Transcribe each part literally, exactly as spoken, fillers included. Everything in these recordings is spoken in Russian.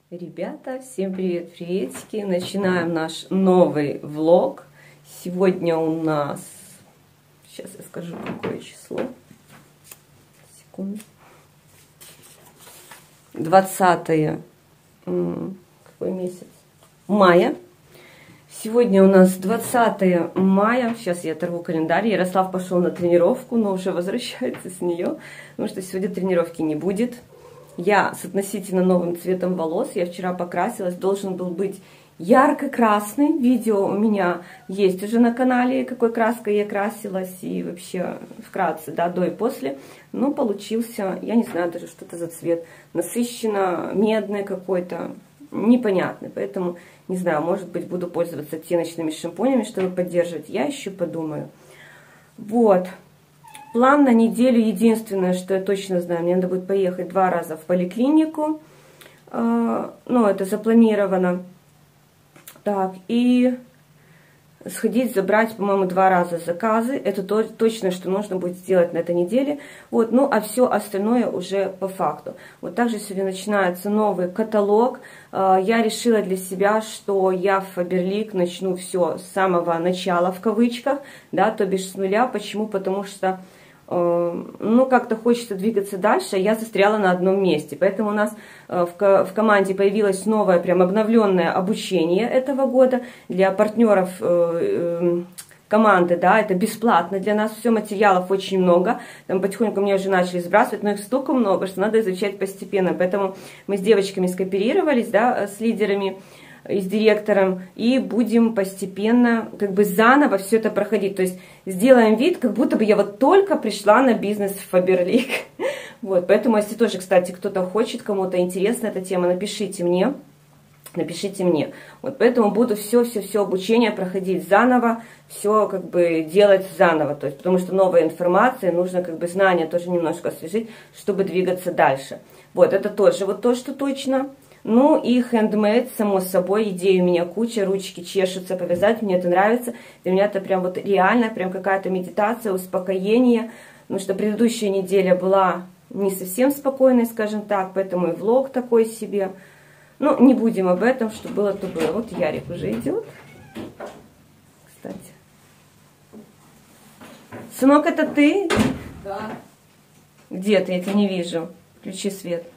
Ребята, всем привет, приветики! Начинаем наш новый влог. Сегодня у нас, сейчас я скажу, какое число. Секунду. двадцатое, какой месяц? Мая. Сегодня у нас двадцатое мая. Сейчас я оторву календарь. Ярослав пошел на тренировку, но уже возвращается с нее, потому что сегодня тренировки не будет. Я с относительно новым цветом волос. Я вчера покрасилась. Должен был быть ярко-красный. Видео у меня есть уже на канале, какой краской я красилась. И вообще вкратце, да, до и после. Но получился, я не знаю даже, что это за цвет. Насыщенно медный какой-то. Непонятный. Поэтому, не знаю, может быть, буду пользоваться оттеночными шампунями, чтобы поддерживать. Я еще подумаю. Вот. План на неделю единственное, что я точно знаю, мне надо будет поехать два раза в поликлинику. Ну, это запланировано. Так, и сходить, забрать, по-моему, два раза заказы. Это то, точно, что нужно будет сделать на этой неделе. Вот, ну, а все остальное уже по факту. Вот также сегодня начинается новый каталог. Я решила для себя, что я в Faberlic начну все с самого начала, в кавычках, да, то бишь с нуля. Почему? Потому что ну, как-то хочется двигаться дальше, я застряла на одном месте. Поэтому у нас в команде появилось новое, прям обновленное обучение этого года для партнеров команды, да, это бесплатно для нас, все, материалов очень много, там потихоньку мне уже начали сбрасывать, но их столько много, что надо изучать постепенно. Поэтому мы с девочками скооперировались, да, с лидерами и с директором, и будем постепенно, как бы заново все это проходить. То есть сделаем вид, как будто бы я вот только пришла на бизнес в Faberlic. Вот, поэтому, если тоже, кстати, кто-то хочет, кому-то интересна эта тема, напишите мне, напишите мне. Вот, поэтому буду все-все-все обучение проходить заново, все как бы делать заново. То есть, потому что новая информация, нужно как бы знания тоже немножко освежить, чтобы двигаться дальше. Вот, это тоже вот то, что точно. Ну и handmade, само собой, идей у меня куча, ручки чешутся повязать, мне это нравится. Для меня это прям вот реально, прям какая-то медитация, успокоение. Потому что предыдущая неделя была не совсем спокойной, скажем так, поэтому и влог такой себе. Ну, не будем об этом, что было, то было. Вот Ярик уже идет. Кстати. Сынок, это ты? Да. Где ты? Я тебя не вижу. Включи свет.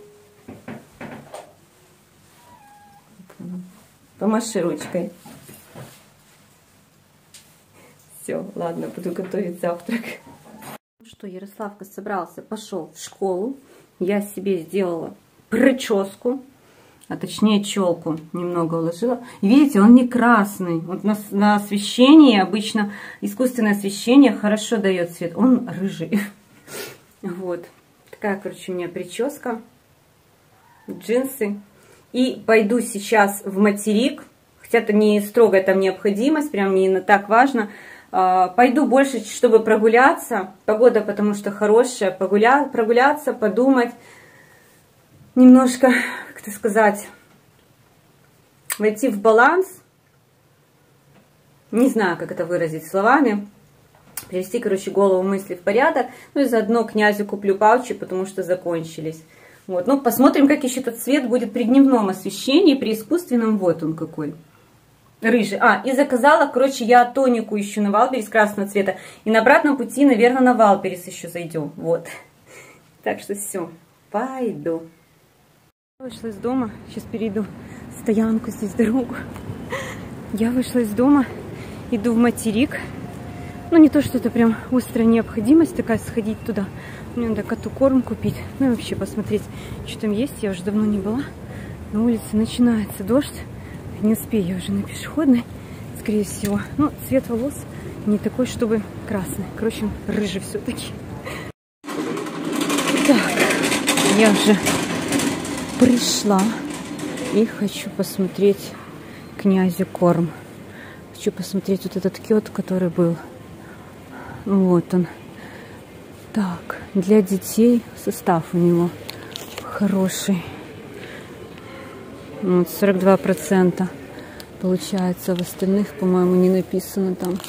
Помаши ручкой. Все, ладно, буду готовить завтрак. Ну что, Ярославка собрался, пошел в школу. Я себе сделала прическу, а точнее челку немного уложила. Видите, он не красный. Вот на, на освещении, обычно искусственное освещение хорошо дает цвет. Он рыжий. Вот. Такая, короче, у меня прическа. Джинсы. И пойду сейчас в материк, хотя это не строгая там необходимость, прям не так важно. Пойду больше, чтобы прогуляться. Погода потому что хорошая. Погуля... Прогуляться, подумать. Немножко, как это сказать, войти в баланс. Не знаю, как это выразить словами. Привести, короче, голову, мысли в порядок. Ну и заодно князю куплю паучи, потому что закончились. Вот, ну, посмотрим, как еще этот цвет будет при дневном освещении, при искусственном. Вот он какой. Рыжий. А, и заказала, короче, я тонику ищу на Валберес красного цвета. И на обратном пути, наверное, на Валберес еще зайдем. Вот. Так что все, пойду. Вышла из дома. Сейчас перейду стоянку здесь, дорогу. Я вышла из дома, иду в материк. Ну, не то, что это прям острая необходимость такая сходить туда. Мне надо коту корм купить. Ну и вообще посмотреть, что там есть. Я уже давно не была. На улице начинается дождь. Не успею я уже на пешеходной, скорее всего. Ну, цвет волос не такой, чтобы красный. Короче, рыжий все-таки. Так, я уже пришла. И хочу посмотреть князю корм. Хочу посмотреть вот этот кет, который был. Вот он. Так, для детей состав у него хороший. Вот, сорок два процента получается. В остальных, по-моему, не написано там.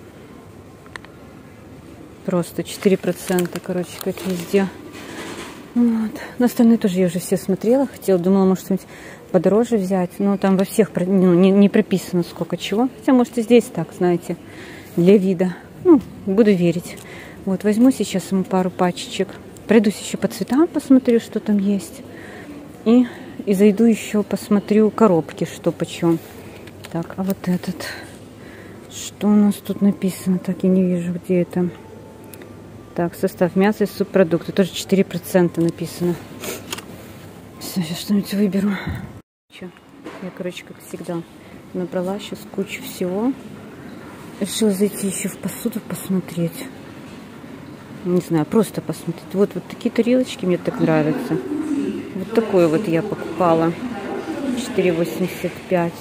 Просто четыре процента, короче, как везде. Вот. На остальные тоже я уже все смотрела. Хотела, думала, может, что-нибудь подороже взять. Но там во всех ну, не, не прописано сколько чего. Хотя, может, и здесь так, знаете, для вида. Ну, буду верить. Вот, возьму сейчас ему пару пачечек. Пройдусь еще по цветам, посмотрю, что там есть. И, и зайду еще, посмотрю коробки, что почем. Так, а вот этот... Что у нас тут написано? Так, я не вижу, где это. Так, состав мяса и субпродукты. Тоже четыре процента написано. Все, сейчас что-нибудь выберу. Я, короче, как всегда, набрала сейчас кучу всего. Решила зайти еще в посуду посмотреть. Не знаю, просто посмотреть. Вот, вот такие тарелочки мне так нравятся. Вот такой вот я покупала. четыре восемьдесят пять.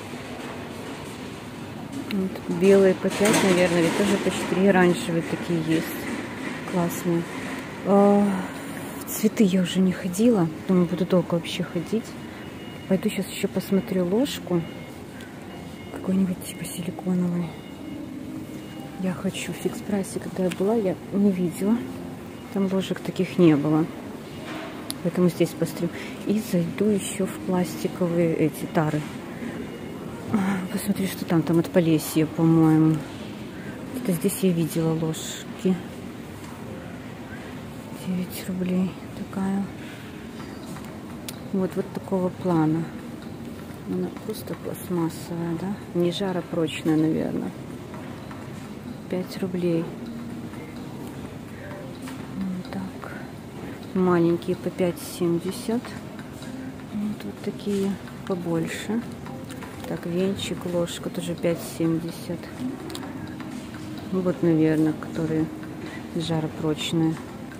Вот, белые по пять, наверное, или тоже по четыре. Оранжевые такие есть. Классные. А, в цветы я уже не ходила. Думаю, буду долго вообще ходить. Пойду сейчас еще посмотрю ложку. Какой-нибудь типа силиконовый. Я хочу в фикс прайсе, когда я была, я не видела. Там ложек таких не было. Поэтому здесь посмотрю. И зайду еще в пластиковые эти тары. Посмотри, что там. Там от Полесья, по-моему. Это здесь я видела ложки. девять рублей такая. Вот, вот такого плана. Она просто пластмассовая, да? Не жаропрочная, наверное. пять рублей. Вот так. Маленькие по пять семьдесят. Вот, вот такие побольше. Так, венчик, ложка тоже пять семьдесят. Вот, наверное, которые жаропрочные.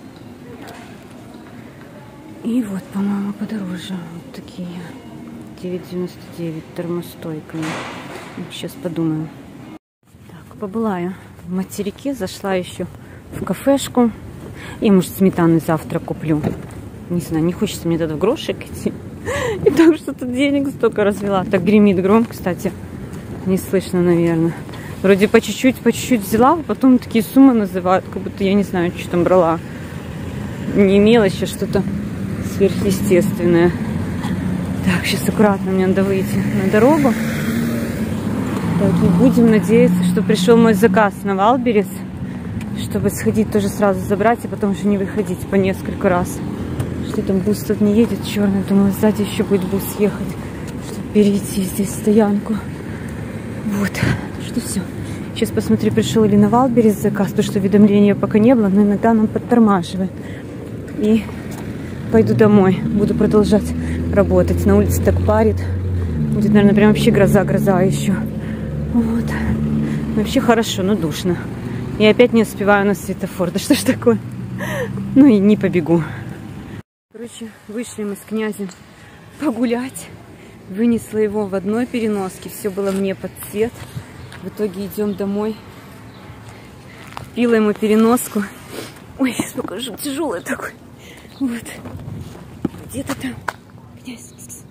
И вот, по-моему, подороже. Вот такие. девять девяносто девять. Термостойками. Сейчас подумаю. Так, побыла я в материке. Зашла еще в кафешку. И, может, сметаны завтра куплю. Не знаю, не хочется мне тогда в грошек идти. И так что тут денег столько развела. Так гремит громко, кстати. Не слышно, наверное. Вроде по чуть-чуть, по чуть-чуть взяла, а потом такие суммы называют, как будто я не знаю, что там брала. Не имела еще что-то сверхъестественное. Так, сейчас аккуратно, мне надо выйти на дорогу. Так, и будем надеяться, что пришел мой заказ на Валберес, чтобы сходить тоже сразу забрать, и потом уже не выходить по несколько раз. Что там бус тут не едет черный, думаю, сзади еще будет бус ехать, чтобы перейти здесь стоянку. Вот, что все. Сейчас посмотрю, пришел ли на Валберес заказ, потому что уведомления пока не было, но иногда нам подтормаживает. И пойду домой, буду продолжать работать. На улице так парит. Будет, наверное, прям вообще гроза-гроза еще. Вот. Вообще хорошо, но душно. И опять не успеваю на светофор. Да что ж такое? Ну и не побегу. Короче, вышли мы с князем погулять. Вынесла его в одной переноске. Все было мне под цвет. В итоге идем домой. Купила ему переноску. Ой, сейчас покажу. Тяжелый такой. Вот. Где-то там. Князь.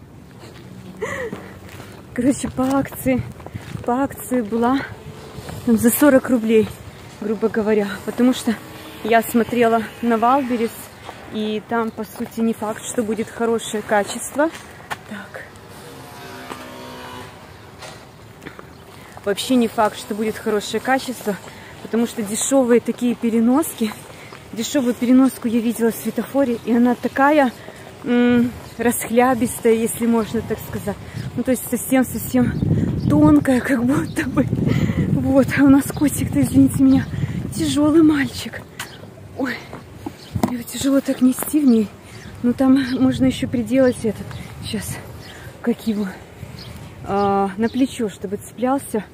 Короче, по акции. По акции была там за сорок рублей, грубо говоря. Потому что я смотрела на Валберес. И там, по сути, не факт, что будет хорошее качество. Так. Вообще не факт, что будет хорошее качество. Потому что дешевые такие переноски. Дешевую переноску я видела в светофоре. И она такая м- расхлябистая, если можно так сказать. Ну, то есть совсем-совсем тонкая, как будто бы. Вот. А у нас котик-то, извините меня, тяжелый мальчик. Ой. Его тяжело так нести в ней. Но там можно еще приделать этот. Сейчас. Как его? А, на плечо, чтобы цеплялся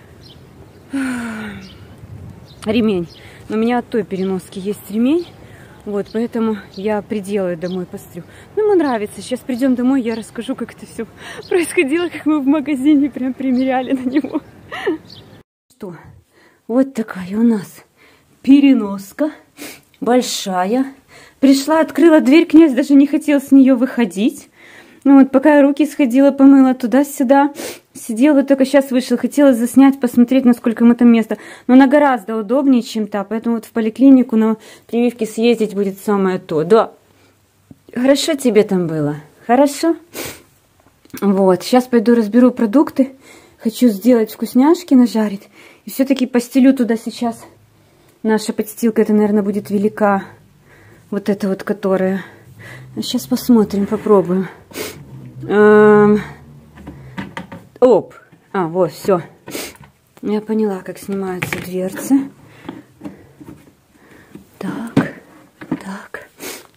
ремень. Но у меня от той переноски есть ремень. Вот, поэтому я приделаю домой, посмотрю. Ну, ему нравится. Сейчас придем домой, я расскажу, как это все происходило, как мы в магазине прям примеряли на него. Что? Вот такая у нас переноска. Большая. Пришла, открыла дверь, князь даже не хотел с нее выходить. Ну вот, пока я руки сходила, помыла туда-сюда, сидела, только сейчас вышел, хотела заснять, посмотреть, насколько ему там место. Но она гораздо удобнее, чем та, поэтому вот в поликлинику на прививки съездить будет самое то. Да, Хорошо тебе там было? Хорошо? Вот, сейчас пойду разберу продукты. Хочу сделать вкусняшки, нажарить. И все-таки постелю туда сейчас. Наша подстилка, это, наверное, будет велика. Вот эта вот, которая. Сейчас посмотрим, попробуем. Эм... Оп. А, вот, все. Я поняла, как снимаются дверцы. Так, так.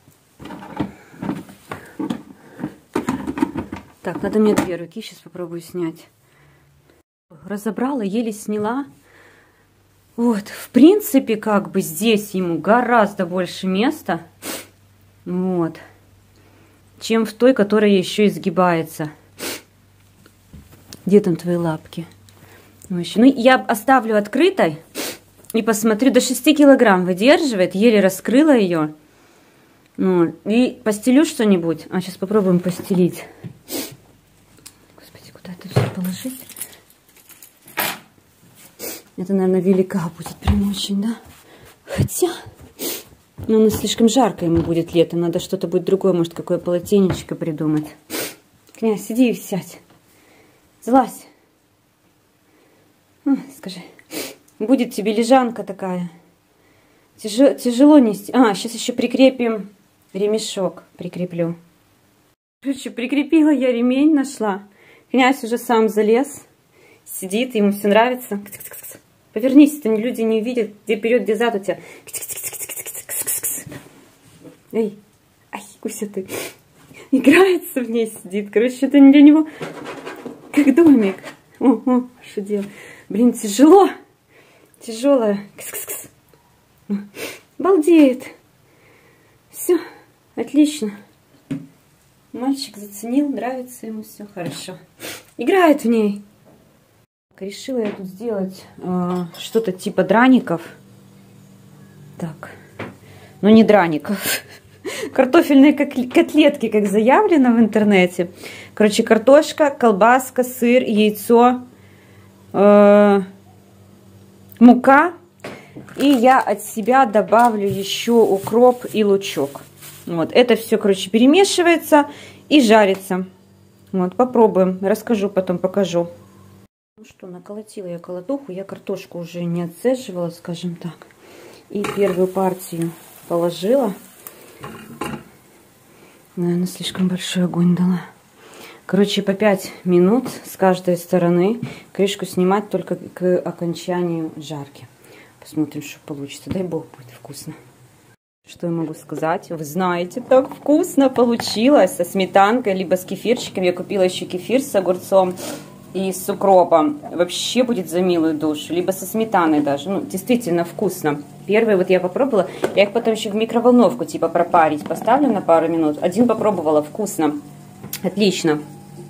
Так, надо мне две руки, сейчас попробую снять. Разобрала, еле сняла. Вот, в принципе, как бы здесь ему гораздо больше места. Вот. Чем в той, которая еще изгибается. Где там твои лапки? Ну, я оставлю открытой и посмотрю. До шести килограмм выдерживает. Еле раскрыла ее. Ну, и постелю что-нибудь. А, сейчас попробуем постелить. Господи, куда это все положить? Это, наверное, велика будет прям очень, да? Хотя, ну, оно слишком жарко ему будет летом. Надо что-то будет другое, может, какое полотенечко придумать. Князь, сиди и сядь. Залазь. А, скажи, будет тебе лежанка такая. Тяжело, тяжело нести. А, сейчас еще прикрепим ремешок. Прикреплю. Короче, прикрепила я ремень, нашла. Князь уже сам залез. Сидит, ему все нравится. Повернись, это люди не увидят, где вперед, где зад у тебя. Эй, ай, Куся ты. Играется в ней, сидит. Короче, это для него как домик. О, о, что делать? Блин, тяжело. Тяжелое. Балдеет. Все, отлично. Мальчик заценил, нравится ему, все хорошо. Играет в ней. Решила я тут сделать э, что-то типа драников. Так, ну не драников. Картофельные котлетки, как заявлено в интернете. Короче, картошка, колбаска, сыр, яйцо, э, мука. И я от себя добавлю еще укроп и лучок. Вот, это все, короче, перемешивается и жарится. Вот, попробуем. Расскажу, потом покажу. Ну что, наколотила я колотуху, я картошку уже не отцеживала, скажем так. И первую партию положила. Наверное, слишком большой огонь дала. Короче, по пять минут с каждой стороны. Крышку снимать только к окончанию жарки. Посмотрим, что получится. Дай бог, будет вкусно. Что я могу сказать? Вы знаете, так вкусно получилось. Со сметанкой, либо с кефирчиком. Я купила еще кефир с огурцом и с укропом. Вообще будет за милую душу. Либо со сметаной даже. Ну, действительно вкусно. Первые вот я попробовала. Я их потом еще в микроволновку типа пропарить поставлю на пару минут. Один попробовала. Вкусно. Отлично.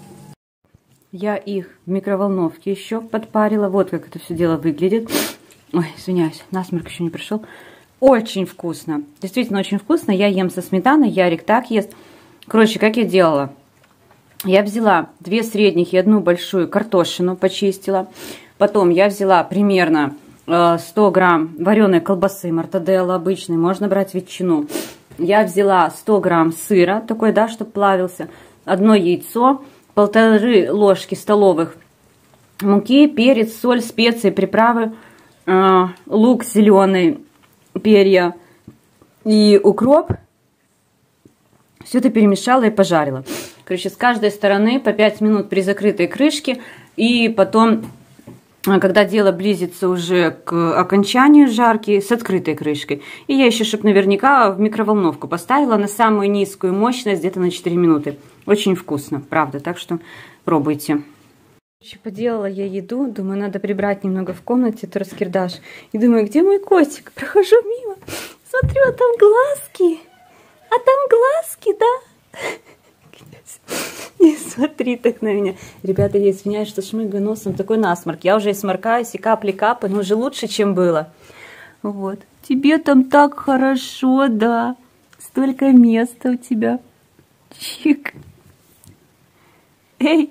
Я их в микроволновке еще подпарила. Вот как это все дело выглядит. Ой, извиняюсь. Насморк еще не пришел. Очень вкусно. Действительно очень вкусно. Я ем со сметаной. Ярик так ест. Короче, как я делала. Я взяла две средних и одну большую картошину, почистила. Потом я взяла примерно сто грамм вареной колбасы, мортаделла обычной. Можно брать ветчину. Я взяла сто грамм сыра, такой, да, чтобы плавился. Одно яйцо, полторы ложки столовых муки, перец, соль, специи, приправы, лук зеленый, перья и укроп. Все это перемешала и пожарила. Короче, с каждой стороны по пять минут при закрытой крышке. И потом, когда дело близится уже к окончанию жарки, с открытой крышкой. И я еще, чтобы наверняка, в микроволновку поставила на самую низкую мощность, где-то на четыре минуты. Очень вкусно, правда. Так что пробуйте. Поделала я еду. Думаю, надо прибрать немного в комнате, то раскирдаш. И думаю, где мой котик? Прохожу мимо. Смотрю, а там глазки. А там глазки, да? Не смотри так на меня. Ребята, я извиняюсь, что шмыгаю носом. Такой насморк. Я уже и сморкаюсь, и капли капают, но уже лучше, чем было. Вот. Тебе там так хорошо, да. Столько места у тебя. Чик. Эй.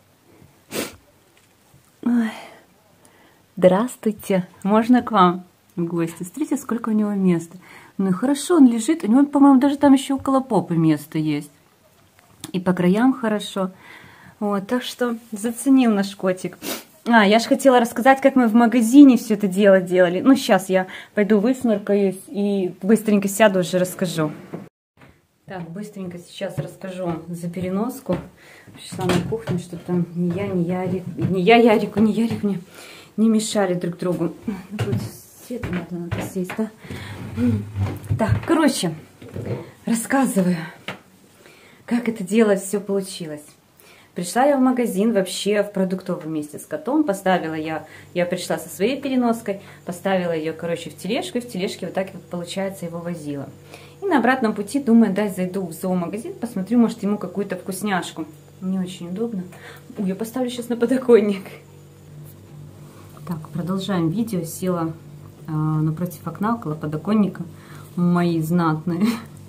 Ой. Здравствуйте. Можно к вам? в гости. Смотрите, сколько у него места. Ну и хорошо, он лежит. У него, по-моему, даже там еще около попы место есть. И по краям хорошо. Вот, так что заценил наш котик. А, я же хотела рассказать, как мы в магазине все это дело делали. Ну, сейчас я пойду высморкаюсь и быстренько сяду, уже расскажу. Так, быстренько сейчас расскажу за переноску. Пришла на кухню, что там ни я, ни Ярик, ни я Ярику, ни Ярик мне не мешали друг другу. Свет надо, надо сесть, да? Так, короче, рассказываю, как это дело все получилось. Пришла я в магазин, вообще в продуктовый вместе с котом. Поставила я, я пришла со своей переноской, поставила ее, короче, в тележку, и в тележке вот так вот, получается, его возила. И на обратном пути думаю, дай зайду в зоомагазин, посмотрю, может, ему какую-то вкусняшку. Не очень удобно. Ой, я поставлю сейчас на подоконник. Так, продолжаем видео. Села э, напротив окна, около подоконника. Мои знатные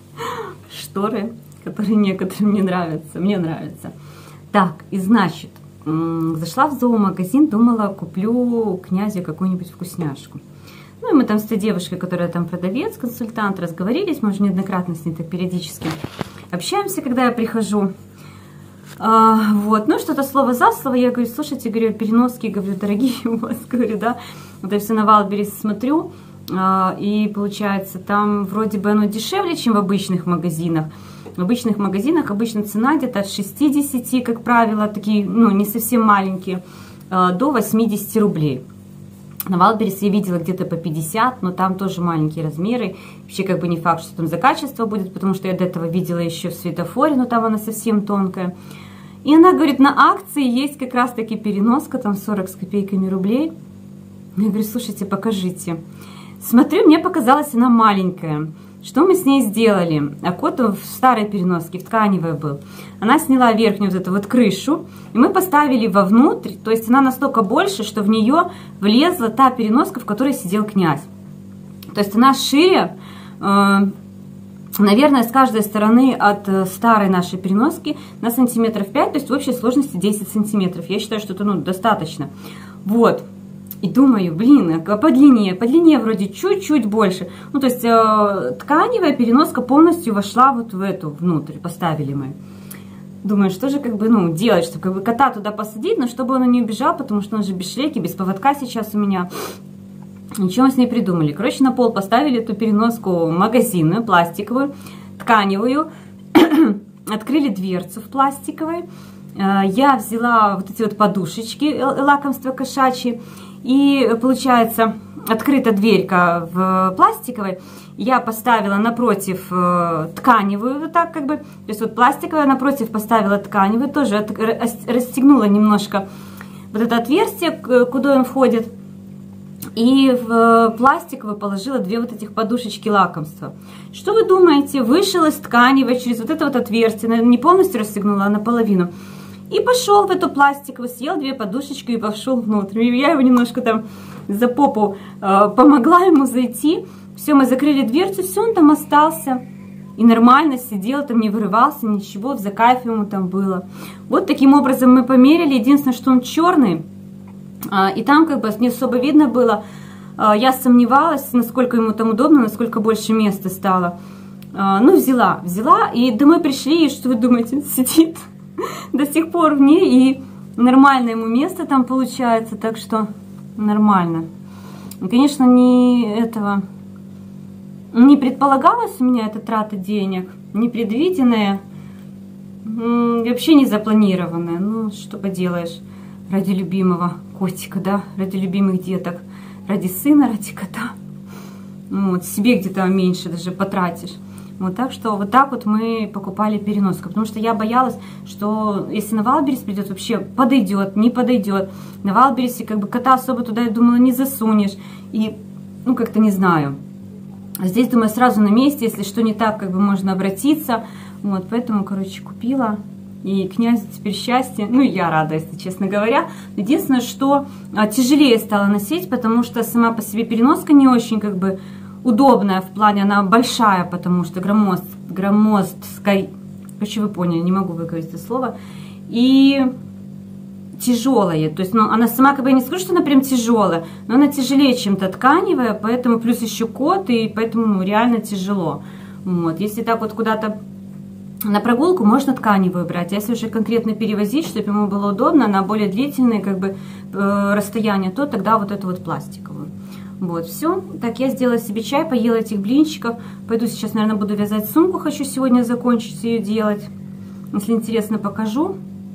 шторы, которые некоторым не нравятся. Мне нравятся. Так, и значит, зашла в зоомагазин, думала, куплю князю какую-нибудь вкусняшку. Ну, и мы там с той девушкой, которая там продавец, консультант, разговорились, мы уже неоднократно с ней так периодически общаемся, когда я прихожу. А, вот, ну, что-то слово за слово, я говорю, слушайте, говорю, переноски, говорю, дорогие у вас, говорю, да, вот я все на Wildberries смотрю, а, и получается, там вроде бы оно дешевле, чем в обычных магазинах. В обычных магазинах обычно цена где-то от шестидесяти, как правило, такие, ну, не совсем маленькие, до восьмидесяти рублей. На Wildberries я видела где-то по пятьдесят, но там тоже маленькие размеры. Вообще как бы не факт, что там за качество будет, потому что я до этого видела еще в светофоре, но там она совсем тонкая. И она говорит, на акции есть как раз таки переноска, там сорок с копейками рублей. Я говорю, слушайте, покажите. Смотрю, мне показалась она маленькая. Что мы с ней сделали? А кот в старой переноске, в тканевой был. Она сняла верхнюю вот эту вот крышу, и мы поставили вовнутрь, то есть она настолько больше, что в нее влезла та переноска, в которой сидел князь. То есть она шире, э, наверное, с каждой стороны от старой нашей переноски на сантиметров пять, то есть в общей сложности десять сантиметров. Я считаю, что это, ну, достаточно. Вот. И думаю, блин, а по длине, по длине вроде чуть-чуть больше. Ну, то есть э, тканевая переноска полностью вошла вот в эту, внутрь, поставили мы. Думаю, что же как бы, ну, делать, чтобы как бы кота туда посадить, но чтобы он не убежал, потому что он же без шлейки, без поводка сейчас у меня. Ничего мы с ней придумали. Короче, на пол поставили эту переноску магазинную, пластиковую, тканевую. Открыли дверцу в пластиковой. Я взяла вот эти вот подушечки, лакомства кошачьи. И получается, открыта дверька в пластиковой, я поставила напротив э, тканевую, вот так как бы, то есть вот пластиковая, напротив поставила тканевую, тоже от, расстегнула немножко вот это отверстие, куда он входит, и в пластиковую положила две вот этих подушечки лакомства. Что вы думаете, вышел из тканевой через вот это вот отверстие, наверное, не полностью расстегнула, а наполовину. И пошел в эту пластиковую, съел две подушечки и пошел внутрь. И я его немножко там за попу э, помогла ему зайти. Все, мы закрыли дверцу, все, он там остался. И нормально сидел, там не вырывался, ничего, за кайф ему там было. Вот таким образом мы померили. Единственное, что он черный. Э, и там как бы не особо видно было. Э, я сомневалась, насколько ему там удобно, насколько больше места стало. Э, ну, взяла, взяла. И домой пришли, и что вы думаете, сидит до сих пор в ней, и нормальное ему место там получается, так что нормально. И, конечно, не этого не предполагалось у меня эта трата денег, непредвиденная, вообще не запланированная. Ну, что поделаешь, ради любимого котика, да, ради любимых деток, ради сына, ради кота. Вот, себе где-то меньше даже потратишь. Вот, так что вот так вот мы покупали переноску, потому что я боялась, что если на Wildberries придет, вообще подойдет, не подойдет. На Wildberries как бы кота особо туда, я думала, не засунешь. И, ну, как-то не знаю. А здесь, думаю, сразу на месте, если что не так, как бы можно обратиться. Вот, поэтому, короче, купила. И князю теперь счастье. Ну, и я рада, если честно говоря. Единственное, что тяжелее стало носить, потому что сама по себе переноска не очень, как бы, удобная в плане, она большая, потому что громоздк, громоздкая, короче, вы поняли, не могу выговорить это слово. И тяжелая. То есть, ну, она сама, как бы, я не скажу, что она прям тяжелая, но она тяжелее чем-то тканевая, поэтому плюс еще кот, и поэтому, ну, реально тяжело. Вот. Если так вот куда-то на прогулку, можно тканевую брать. Если уже конкретно перевозить, чтобы ему было удобно, на более длительные, как бы, э, расстояния, то тогда вот эту вот пластиковую. Вот, все. Так, я сделала себе чай, поела этих блинчиков. Пойду сейчас, наверное, буду вязать сумку. Хочу сегодня закончить ее делать. Если интересно, покажу.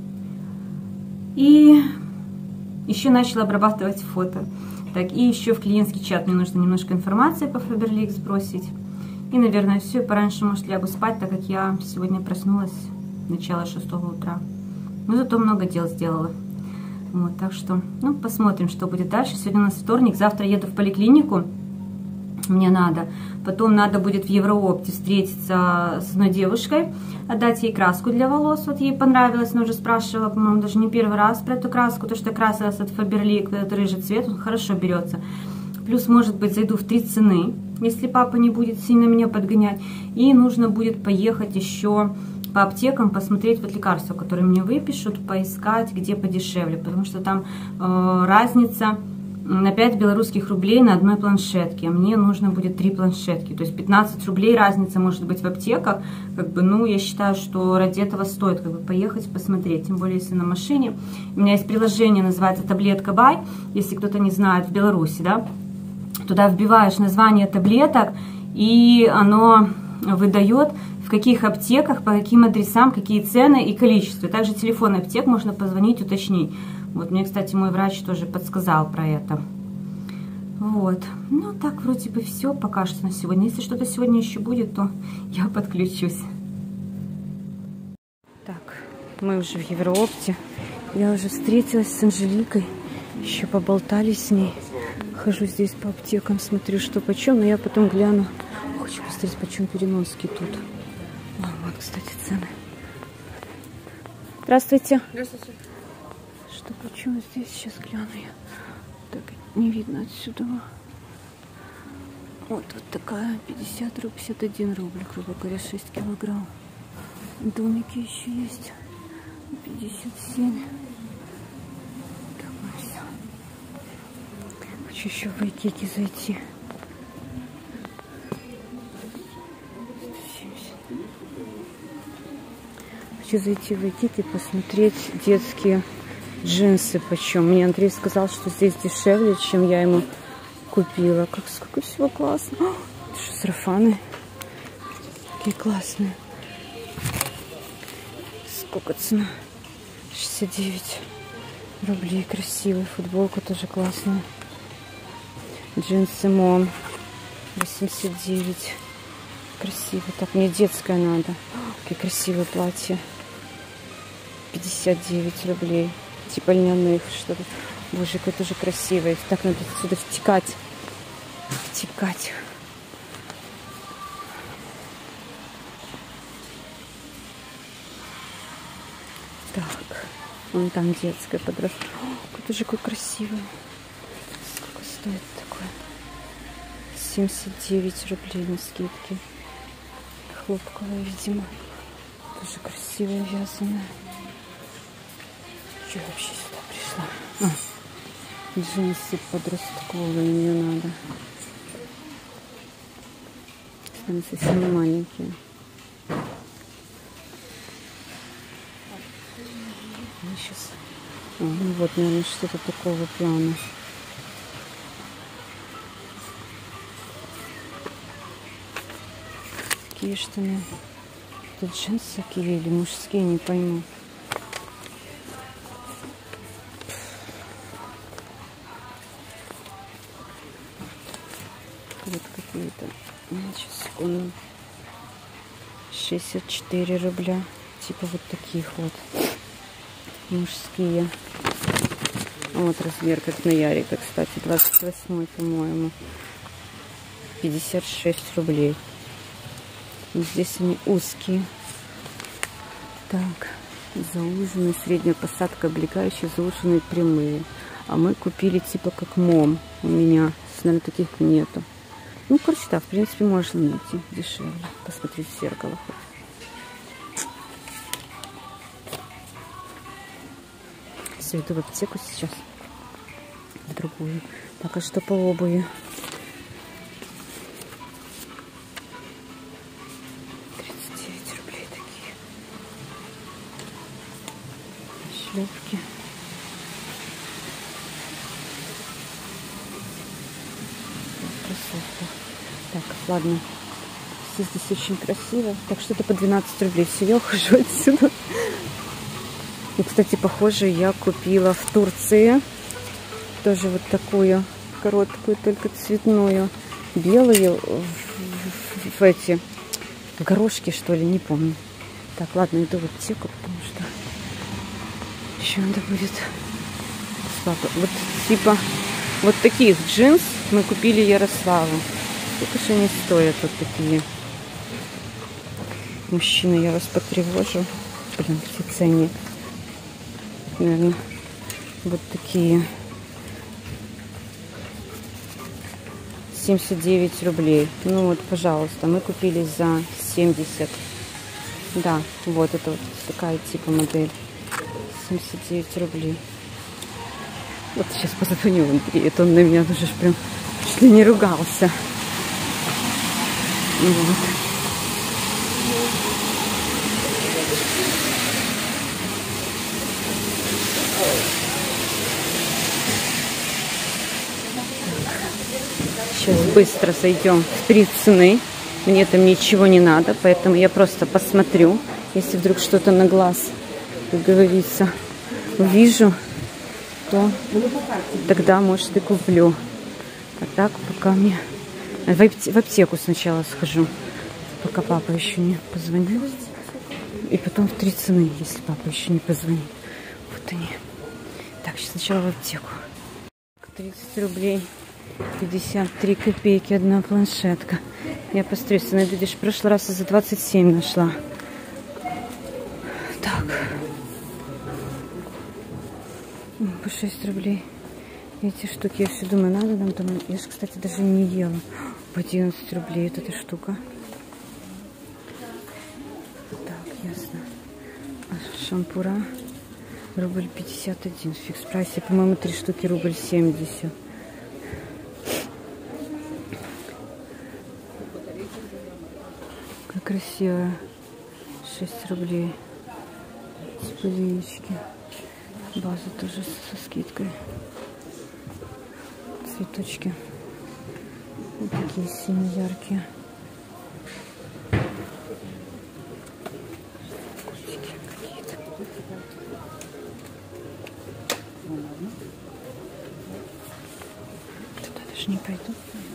И еще начала обрабатывать фото. Так, и еще в клиентский чат мне нужно немножко информации по Faberlic сбросить. И, наверное, все. И пораньше, может, лягу спать, так как я сегодня проснулась начало шестого утра. Но зато много дел сделала. Вот, так что, ну, посмотрим, что будет дальше. Сегодня у нас вторник, завтра еду в поликлинику. Мне надо. Потом надо будет в Евроопте встретиться с одной девушкой, отдать ей краску для волос. Вот ей понравилось, она уже спрашивала, по-моему, даже не первый раз про эту краску, то, что красилась от Faberlic, этот рыжий цвет, он хорошо берется. Плюс, может быть, зайду в три цены, если папа не будет сильно меня подгонять. И нужно будет поехать еще по аптекам, посмотреть вот лекарства, которые мне выпишут, поискать, где подешевле. Потому что там э, разница на пять белорусских рублей на одной планшетке. А мне нужно будет три планшетки. То есть пятнадцать рублей разница может быть в аптеках. Как бы, ну, я считаю, что ради этого стоит как бы поехать посмотреть. Тем более, если на машине. У меня есть приложение, называется Таблетка Бай. Если кто-то не знает, в Беларуси, да. Туда вбиваешь название таблеток, и оно выдает, в каких аптеках, по каким адресам, какие цены и количество. Также телефон аптек можно позвонить, уточнить. Вот мне, кстати, мой врач тоже подсказал про это. Вот. Ну, так вроде бы все пока что на сегодня. Если что-то сегодня еще будет, то я подключусь. Так, мы уже в Евроопте. Я уже встретилась с Анжеликой. Еще поболтали с ней. Хожу здесь по аптекам, смотрю, что почем. Но я потом гляну. Хочу посмотреть, почем переноски тут. А, вот, кстати, цены. Здравствуйте. Здравствуйте. Что почем здесь? Сейчас гляну я. Так, не видно отсюда. Вот, вот такая пятьдесят рублей, пятьдесят один рубль, грубо говоря, шесть килограмм. Домики еще есть. пятьдесят семь. Так, ну все. Хочу еще в Айкеке зайти. Хочу зайти в Айкеке и посмотреть детские джинсы почем. Мне Андрей сказал, что здесь дешевле, чем я ему купила. Как, сколько всего классно. О, это что, сарафаны? Какие классные. Сколько цена? шестьдесят девять рублей. Красивая. Футболка тоже классная. Джинсы Мон. восемьдесят девять. Красиво. Так, мне детское надо. О, какие красивые платья. пятьдесят девять рублей. Типа льняных что-то. Боже, какое тоже красивое. Так надо отсюда втекать. Втекать. Так. Вон там детская подростка. Какой же какой красивый. Сколько стоит такое? семьдесят девять рублей на скидке. Хлопковая, видимо. Тоже красивая, вязаная. Что вообще сюда пришла? А, джинсы подростковые мне надо. Они совсем маленькие. Сейчас. А, ну вот, наверное, что-то такого плана. Такие штаны. Это джинсы такие или мужские, не пойму. Вот какие-то. Сейчас секунду. шестьдесят четыре рубля. Типа вот таких вот. Мужские. Вот размер, как на Ярике, кстати. двадцать восьмой, по-моему. пятьдесят шесть рублей. Здесь они узкие. Так. Зауженные. Средняя посадка, облегающие, зауженные прямые. А мы купили типа как мом. У меня, наверное, таких нету. Ну, короче, да, в принципе, можно найти дешевле. Посмотреть в зеркало хоть. просто иду в аптеку сейчас. В другую. Так, а что по обуви? тридцать девять рублей такие. Шлепки. Кроссовки. Так, ладно. Все здесь очень красиво. Так, что-то по двенадцать рублей. Все, я ухожу отсюда. И, кстати, похоже, я купила в Турции тоже вот такую короткую, только цветную. Белую в, в, в эти в горошки, что ли, не помню. Так, ладно, иду в аптеку, потому что еще надо будет с папой. Вот типа вот таких джинс мы купили Ярославу. Сколько же они стоят, вот такие? Мужчина, я вас потревожу. Блин, все ценник. Наверное, вот такие. семьдесят девять рублей. Ну вот, пожалуйста, мы купили за семьдесят. Да, вот это вот такая типа модель. семьдесят девять рублей. Вот сейчас позвоню Андрею, это он на меня уже прям чуть ли не ругался. Вот. Сейчас быстро зайдем в три цены. Мне там ничего не надо, поэтому я просто посмотрю. Если вдруг что-то на глаз, как говорится, увижу, то тогда, может, и куплю. А так, пока мне... В аптеку сначала схожу, пока папа еще не позвонил. И потом в три цены, если папа еще не позвонит. Вот они. Так, сейчас сначала в аптеку. тридцать рублей. пятьдесят три копейки одна планшетка. Я посмотрю, найду, видишь, в прошлый раз я за двадцать семь нашла. Так. По шесть рублей. Эти штуки, я все думаю, надо нам там. Я же, кстати, даже не ела. По одиннадцать рублей вот эта штука. Так, ясно. А шампура рубль пятьдесят один. В фикс прайсе, по-моему, три штуки рубль семьдесят. Как красиво. шесть рублей. Спылички. База тоже со скидкой. Цветочки. Вот такие сине-яркие. Котики какие-то. Туда даже не пойду.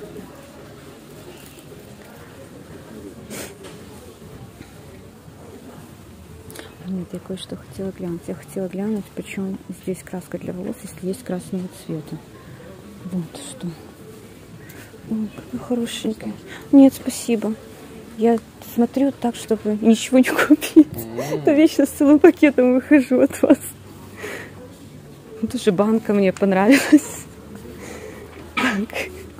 Нет, я кое-что хотела глянуть. Я хотела глянуть, почему здесь краска для волос, если есть красного цвета. Вот что. Ой, какая хорошенькая. Нет, спасибо. Я смотрю так, чтобы ничего не купить. То вечно с целым пакетом выхожу от вас. Тоже банка мне понравилась. Так.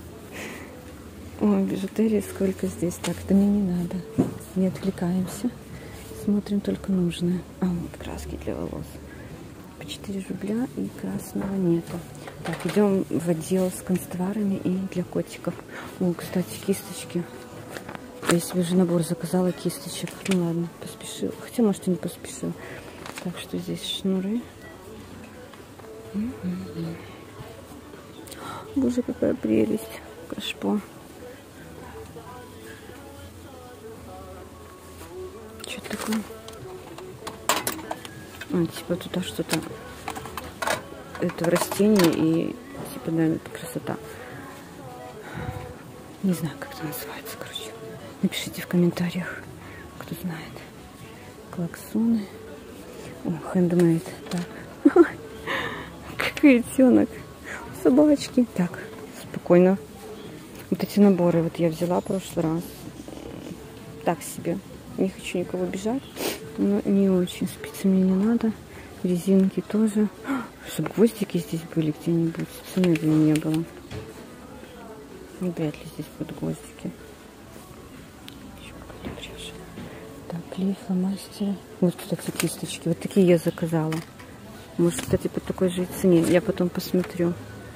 Ой, бижутерии сколько здесь. Так, это мне не надо. Не отвлекаемся. Смотрим только нужное. А, вот краски для волос. По четыре рубля и красного нету. Так, идем в отдел с констоварами и для котиков. О, кстати, кисточки. Я себе уже набор заказала кисточек. Ну ладно, поспешила. Хотя, может, и не поспешила. Так, что здесь шнуры. Mm-hmm. Боже, какая прелесть. Кашпо. Что такое? А, типа туда что-то. Это растение и типа, наверное, красота. Не знаю, как это называется, короче. Напишите в комментариях, кто знает. Клаксоны. О, handmade. Так. Какой котенок. Собачки. Так, спокойно. Вот эти наборы вот я взяла в прошлый раз. Так себе. Не хочу никого обижать, но не очень. Спицы мне не надо. Резинки тоже. Чтобы гвоздики здесь были где-нибудь. Цены для меня не было. Ну, вряд ли здесь будут гвоздики. Еще какая-то пряжа. Так, клей, фломастеры. Вот, кстати, кисточки. Вот такие я заказала. Может, кстати, по такой же цене. Я потом посмотрю.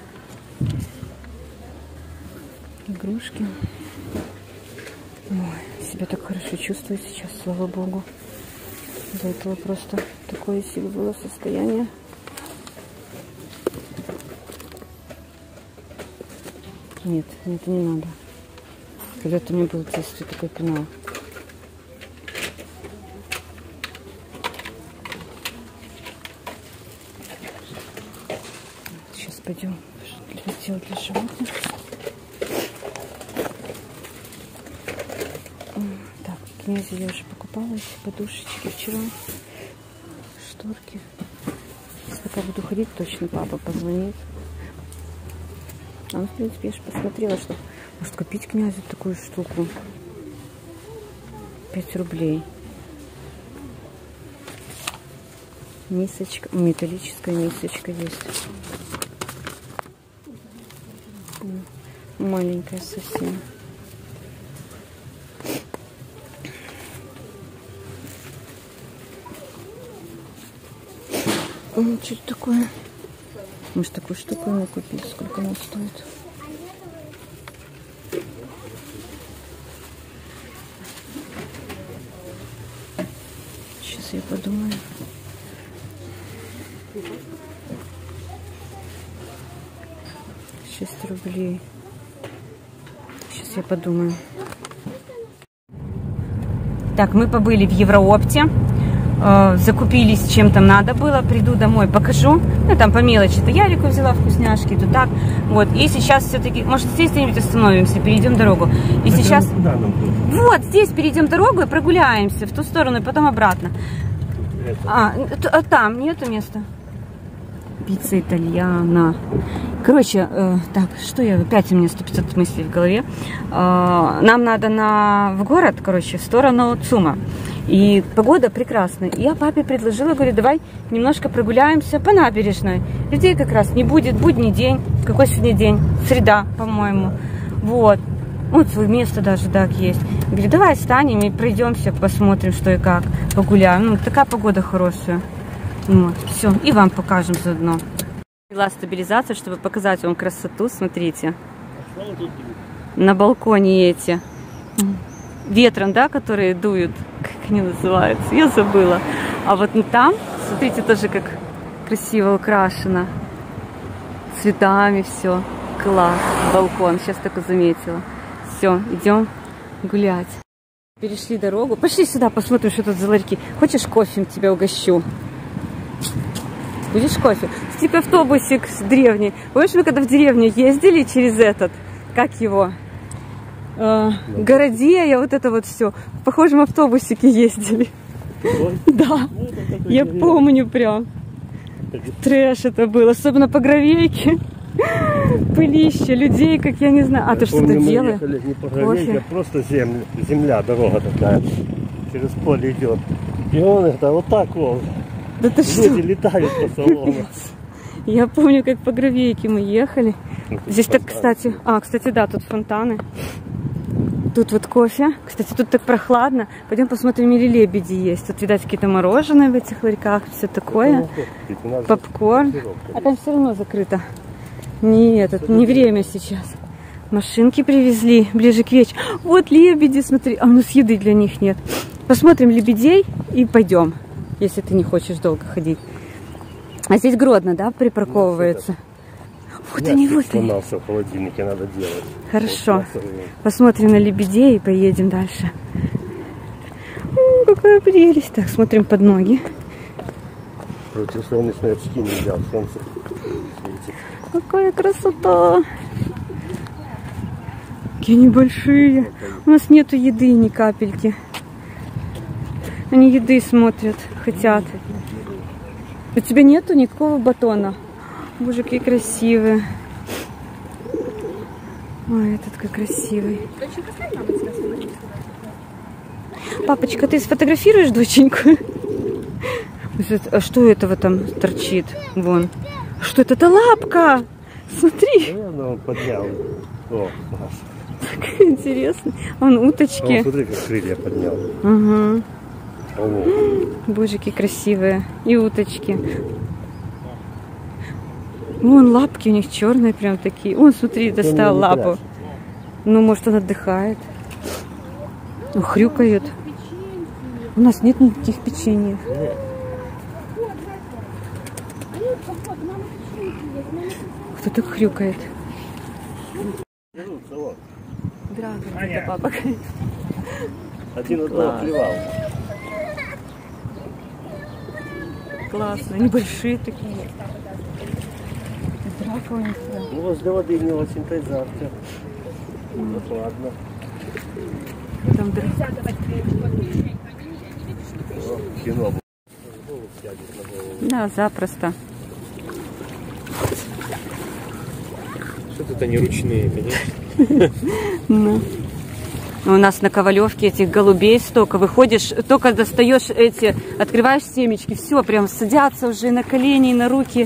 Игрушки. Ой, себя так хорошо чувствую сейчас, слава богу. До этого просто такое себе было состояние. Нет, это не надо. Когда-то у меня был в детстве такой пенал. Сейчас пойдем сделать для животных. Так, князя я уже покупала, эти подушечки вчера. Шторки. Сейчас пока буду ходить, точно папа позвонит. А он, в принципе, я же посмотрела, что может купить князю такую штуку. пять рублей. Мисочка, металлическая мисочка есть. Маленькая совсем. Ну, что это такое? Может, такую штуку ему купить? Сколько она стоит? Сейчас я подумаю. шесть рублей. Сейчас я подумаю. Так, мы побыли в Евроопте. Закупились, чем там надо было. Приду домой, покажу. Ну, там по мелочи. То Ярику взяла вкусняшки, то так. Вот. И сейчас все-таки... Может, здесь где-нибудь остановимся, перейдем дорогу. И а сейчас... Куда нам тут? Вот, здесь перейдем дорогу и прогуляемся в ту сторону, и потом обратно. А, а там нету места? Пицца итальяна. Короче, э, так, что я... Опять у меня сто пятьсот мыслей в голове. Э, нам надо на... в город, короче, в сторону ЦУМа. И погода прекрасная. И я папе предложила, говорю, давай немножко прогуляемся по набережной. Людей как раз не будет, будний день. Какой сегодня день? Среда, по-моему. Вот. Вот свое место даже так есть. Говорю, давай встанем и пройдемся, посмотрим, что и как. Погуляем. Ну, такая погода хорошая. Вот, все. И вам покажем заодно. Взяла стабилизацию, чтобы показать вам красоту. Смотрите. На балконе эти. Ветром, да, которые дуют. Как они называются? Я забыла. А вот там, смотрите, тоже как красиво украшено. Цветами все. Класс. Балкон. Сейчас только заметила. Все, идем гулять. Перешли дорогу. Пошли сюда, посмотрим, что тут за ларьки. Хочешь кофе? Тебя угощу. Будешь кофе? Типа автобусик древний. Помнишь, мы когда в деревню ездили через этот, как его? Э, Городея, вот это вот все. В похожем автобусике ездили. Ой. Да, ну, я помню прям. Трэш это был, особенно по гравейке. Пылище, людей, как я не знаю. А я ты что-то делаешь? Не по гравейке, а просто земля, земля, дорога такая. Через поле идет. И он это вот так вот. Да ты Люди что? летают по салону. Я помню, как по гравейке мы ехали. Здесь так, кстати... А, кстати, да, тут фонтаны. Тут вот кофе. Кстати, тут так прохладно. Пойдем посмотрим, или лебеди есть. Тут, видать, какие-то мороженое в этих ларьках. Все такое. Попкорн. А там все равно закрыто. Нет, это не время сейчас. Машинки привезли ближе к вечеру. Вот лебеди, смотри. А у нас еды для них нет. Посмотрим лебедей и пойдем. Если ты не хочешь долго ходить. А здесь Гродно, да, припарковывается? Вот они, вот они. В холодильнике надо делать. Хорошо. Посмотрим на лебедей и поедем дальше. О, какая прелесть. Так, смотрим под ноги. Против солнечные очки нельзя, солнце светит. Какая красота. Какие они большие. У нас нету еды ни капельки. Они еды смотрят, хотят. У тебя нету никакого батона? Боже, какие красивые. Ой, этот какой красивый. Папочка, ты сфотографируешь доченьку? А что этого там торчит? Вон. Что это? Это лапка! Смотри. Да, он поднял. О, класс. Так интересно. Вон уточки. О, смотри, как крылья поднял. Угу. О. Боже, какие красивые. И уточки. Вон лапки у них черные прям такие. Он, смотри, достал лапу. Ну, может, он отдыхает. Ну, хрюкают. У нас нет никаких печеньев. Кто так хрюкает? Драгон, это папа. Один одного клевал. Классно, небольшие такие. Драка у них прям. Ну, возле воды не очень-то и жарко. Прохладно. Там драка. Кино. Да, запросто. Что-то они ручные, конечно. Ну. У нас на Ковалевке этих голубей столько. Выходишь, только достаешь эти, открываешь семечки, все, прям садятся уже на колени и на руки.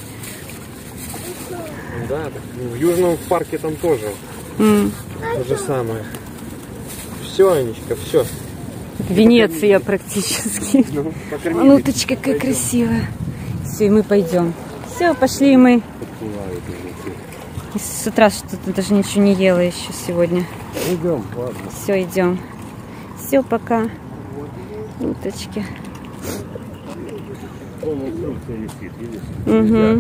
Да, так, ну, в Южном парке там тоже Mm. то же самое. Все, Анечка, все. Венеция практически. Ну, А ну ты какая красивая. Все, и мы пойдем. Все, пошли мы. С утра что-то даже ничего не ела еще сегодня. Идем, ладно. Все, идем. Все, пока. Уточки. Вон инструкция висит, видишь? Угу.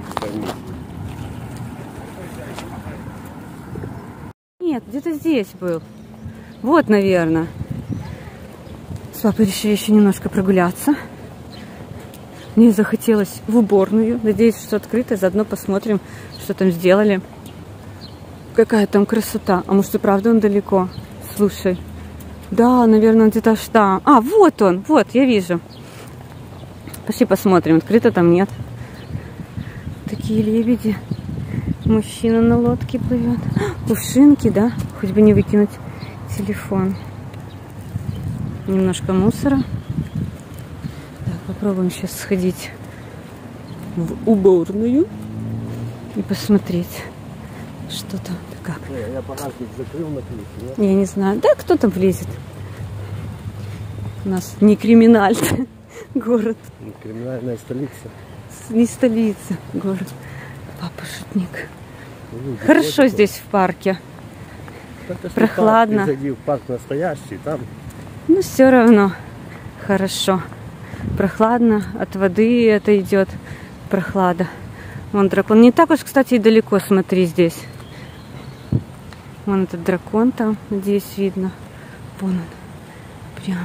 Нет, где-то здесь был. Вот, наверное. С папой решили еще немножко прогуляться. Мне захотелось в уборную. Надеюсь, что открыто. Заодно посмотрим, что там сделали. Какая там красота. А может и правда он далеко? Слушай. Да, наверное, он где-то аж там. А, вот он. Вот, я вижу. Пошли посмотрим. Открыто там нет. Такие лебеди. Мужчина на лодке плывет. Кувшинки, да? Хоть бы не выкинуть телефон. Немножко мусора. Так, попробуем сейчас сходить в уборную и посмотреть, что там, как. Не, я багажник закрыл на ключ, нет? Я не знаю. Да, кто там влезет? У нас не криминальный город. Криминальная столица. Не столица, город. Папа шутник. Хорошо здесь в парке. Прохладно. Ты зайди в парк настоящий, там. Но все равно хорошо. Прохладно. От воды это идет прохлада. Вон дракон. Не так уж, кстати, и далеко, смотри, здесь. Вон этот дракон там, надеюсь, видно. Вон он. Прямо.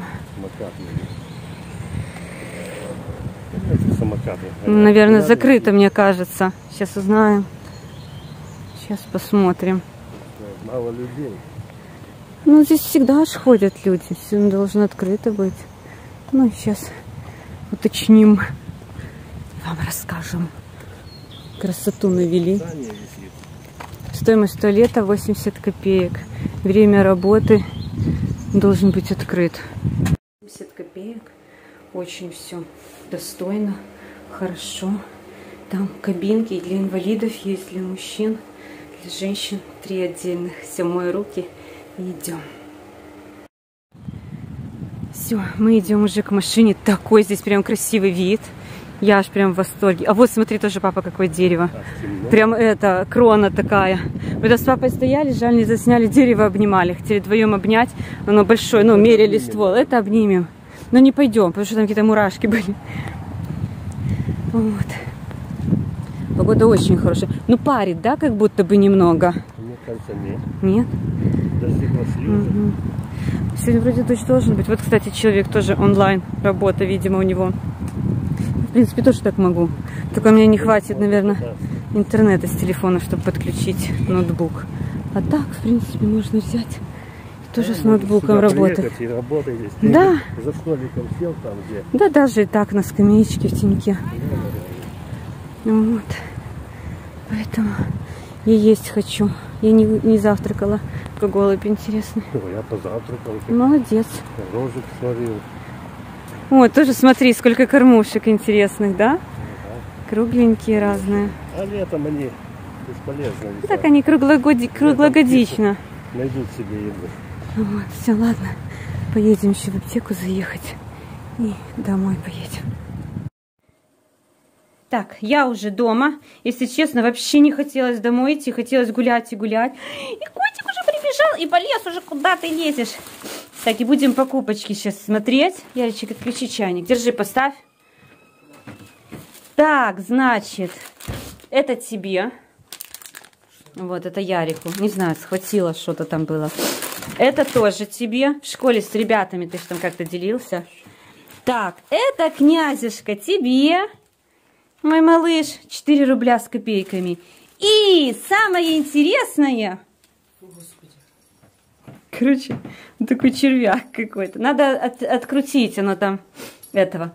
Самокаты. Наверное, закрыто, мне кажется. Сейчас узнаем. Сейчас посмотрим. Мало людей. Ну, здесь всегда аж ходят люди. Все должно открыто быть. Ну, сейчас уточним. Вам расскажем. Красоту навели. Стоимость туалета восемьдесят копеек. Время работы должен быть открыт. семьдесят копеек. Очень все достойно, хорошо. Там кабинки и для инвалидов есть, для мужчин, для женщин. Три отдельных. Все, мою руки и идем. Все, мы идем уже к машине. Такой здесь прям красивый вид. Я аж прям в восторге. А вот смотри, тоже, папа, какое дерево. Прям это, крона такая. Мы когда с папой стояли, жаль, не засняли, дерево обнимали. Хотели вдвоем обнять. Оно большое, ну, мерили ствол. Это обнимем. Но не пойдем, потому что там какие-то мурашки были. Вот. Погода очень хорошая. Ну, парит, да, как будто бы немного? Мне кажется, нет. Нет? Дожди пошли уже. Угу. Сегодня вроде дождь должен быть. Вот, кстати, человек тоже онлайн работа, видимо, у него. В принципе, тоже так могу. Только мне не хватит, наверное, интернета с телефона, чтобы подключить ноутбук. А так, в принципе, можно взять. Тоже с ноутбуком работать. И работать здесь. Да. За столиком сел там, где. Да, даже и так на скамеечке в теньке. Вот. Поэтому я есть хочу. Я не, не завтракала. Про голубь, интересно. О, я позавтракал. Молодец. Рожек сварил. О, тоже смотри, сколько кормушек интересных, да? Ага. Кругленькие разные. А летом они бесполезны. Так они круглогоди... круглогодично. Найдут себе еду. Вот, все, ладно. Поедем еще в аптеку заехать. И домой поедем. Так, я уже дома. Если честно, вообще не хотелось домой идти, хотелось гулять и гулять. И котик уже прибежал и полез уже, куда ты лезешь. Так, и будем покупочки сейчас смотреть. Яричек, отключи чайник. Держи, поставь. Так, значит, это тебе. Вот, это Ярику. Не знаю, схватила, что-то там было. Это тоже тебе. В школе с ребятами ты же там как-то делился. Так, это, князюшка, тебе. Мой малыш, четыре рубля с копейками. И самое интересное... Господи. Короче, такой червяк какой-то. Надо от, открутить оно там этого.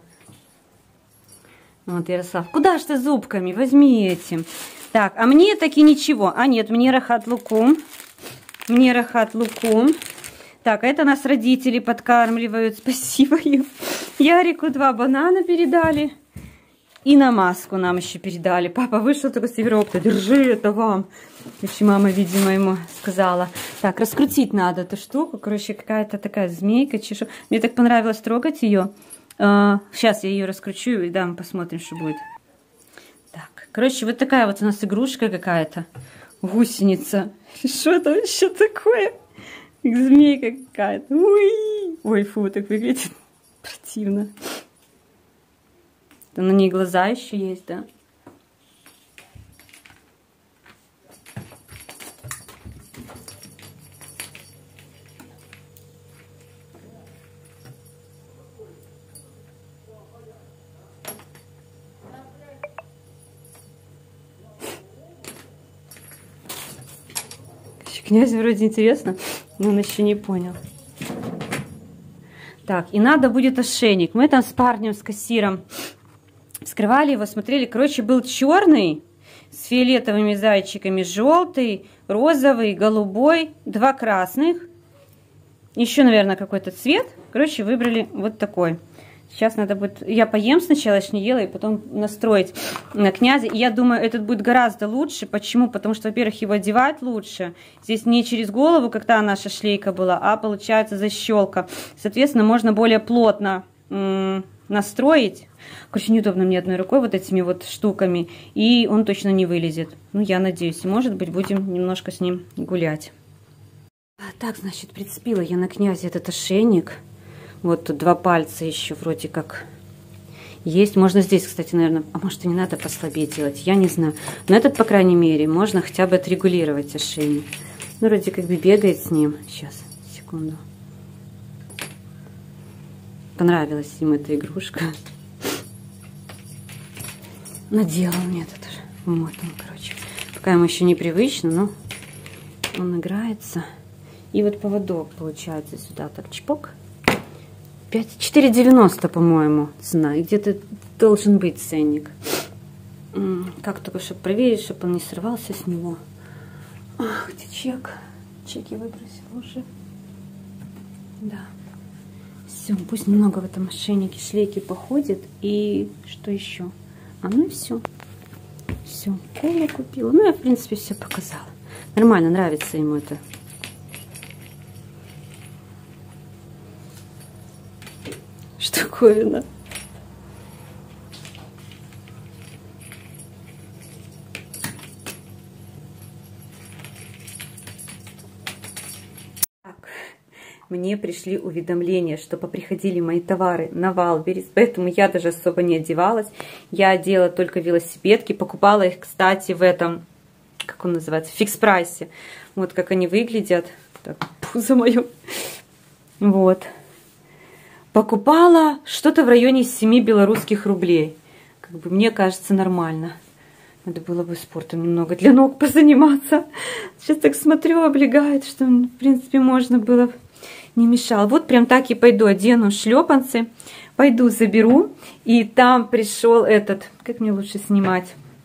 Вот, Ярослав. Куда ж ты зубками? Возьми этим. Так, а мне таки ничего. А нет, мне рахат лукум. Мне рахат лукум. Так, а это нас родители подкармливают. Спасибо им. Ярику два банана передали. И намазку нам еще передали. Папа вышел такой с Европы. Держи, это вам. Еще мама, видимо, ему сказала. Так, раскрутить надо эту штуку. Короче, какая-то такая змейка, чешу. Мне так понравилось трогать ее. Сейчас я ее раскручу и дам, посмотрим, что будет. Так, короче, вот такая вот у нас игрушка какая-то. Гусеница. Что это вообще такое? Змейка какая-то. Ой, ой, фу, так выглядит противно. На ней глаза еще есть, да? Князю вроде интересно, но он еще не понял. Так, и надо будет ошейник. Мы там с парнем, с кассиром вскрывали его, смотрели. Короче, был черный с фиолетовыми зайчиками, желтый, розовый, голубой, два красных. Еще, наверное, какой-то цвет. Короче, выбрали вот такой. Сейчас надо будет... Я поем сначала, я ж не ела, и потом настроить на князя. И я думаю, этот будет гораздо лучше. Почему? Потому что, во-первых, его одевать лучше. Здесь не через голову, как та наша шлейка была, а получается защелка. Соответственно, можно более плотно настроить. Короче, неудобно мне одной рукой вот этими вот штуками. И он точно не вылезет. Ну, я надеюсь. Может быть, будем немножко с ним гулять. Так, значит, прицепила я на князя этот ошейник. Вот тут два пальца еще вроде как есть. Можно здесь, кстати, наверное... А может, и не надо послабее делать, я не знаю. Но этот, по крайней мере, можно хотя бы отрегулировать ошейник. Ну, вроде как бы бегает с ним. Сейчас, секунду. Понравилась им эта игрушка. Наделал мне тут уже. Вот он, короче. Пока ему еще непривычно, но он играется. И вот поводок получается сюда так чпок. четыре девяносто, по-моему, цена. И где-то должен быть ценник. Как только, чтобы проверить, чтобы он не сорвался с него. Ах, где чек? Чек я выбросила уже. Да. Все, пусть немного в этом ошейнике шлейки походит. И что еще? А ну и все. Все, колу купила. Ну, я, в принципе, все показала. Нормально, нравится ему это. Штуковина. Так, мне пришли уведомления, что поприходили мои товары на Валберес, поэтому я даже особо не одевалась. Я одела только велосипедки, покупала их, кстати, в этом, как он называется, в фикс-прайсе. Вот как они выглядят. Так, пузо мое. Вот. Покупала что-то в районе семи белорусских рублей. Как бы мне кажется нормально. Надо было бы спортом немного для ног позаниматься. Сейчас так смотрю, облегает, что, в принципе, можно было, не мешало. Вот прям так и пойду, одену шлепанцы, пойду заберу. И там пришел этот, как мне лучше снимать?